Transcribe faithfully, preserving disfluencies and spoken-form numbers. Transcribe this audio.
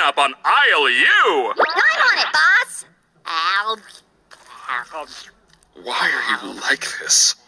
up on aisle U. I'm on it, boss. Ow. Why are you like this?